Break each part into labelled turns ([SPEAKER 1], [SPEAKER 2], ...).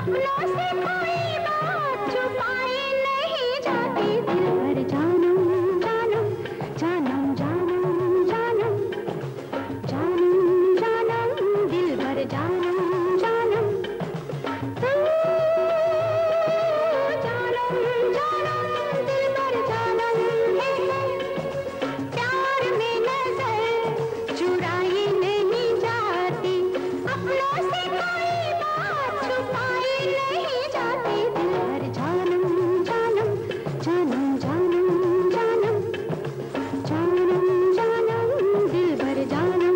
[SPEAKER 1] अपनों से कोई बात छुपाई नहीं जाती, दिल भर जानम जानम जानम जानम जानम जानम जानम, दिल भर जानम जानम जानम जानम, दिल भर जानम प्यार में नजर चुराई नहीं जाती, अपनों से कोई बात छुपाई नहीं जाती, दिल भर जानम जानम जानम जानम जानम जानम जानम, दिल भर जानम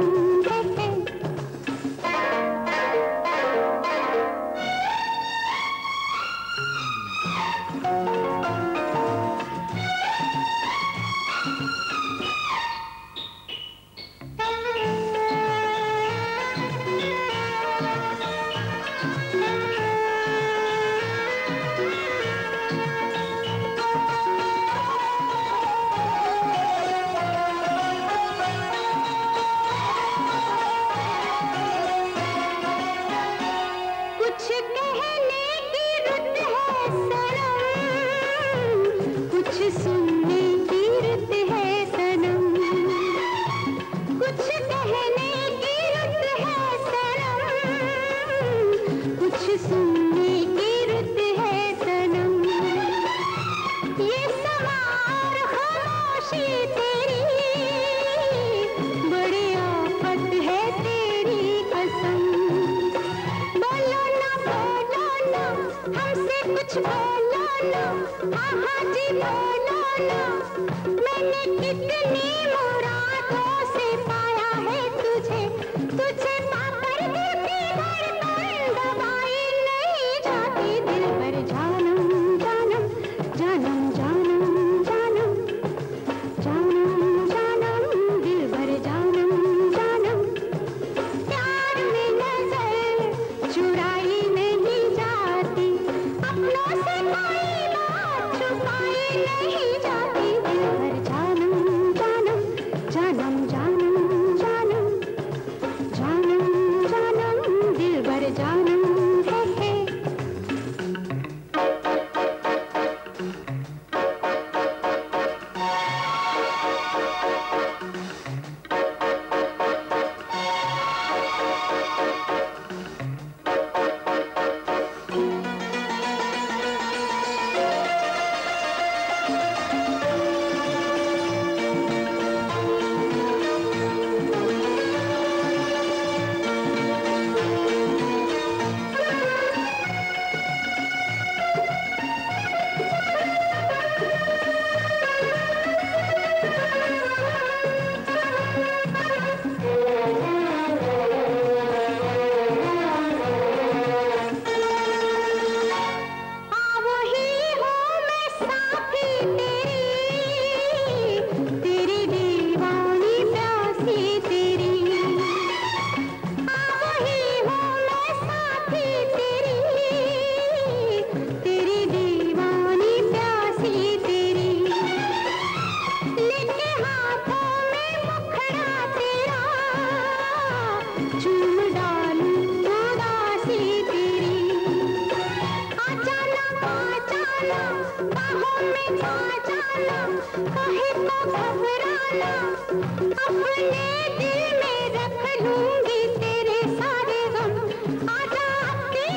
[SPEAKER 1] सुनने की रुत है सनम, कुछ कहने की रुत है सनम, कुछ सुनने की रुत है सनम, ये सवार खामोशी तेरी बड़ी आफत है तेरी कसम, बोलो ना हमसे कुछ बोलो ना, हाँ जी बोलो ना, मैंने कितनी मुरादों से पाया है तुझे, तुझे पाकर दिल की धड़कन दबाई नहीं जाती, दिल भर जानम जानम जानम जानम जानम जानम जानम, दिल भर जानम जानम प्यार में नजर चुराई नहीं जाती, अपनों से कोई बात छुपाई नहीं जाती, दिल भर जानम जानम जानम जानम जानम जानम जानम, दिल भर जानम है। कहे तो घबराना, अपने दिल में रख लूंगी तेरे सारे गम, आजा अपने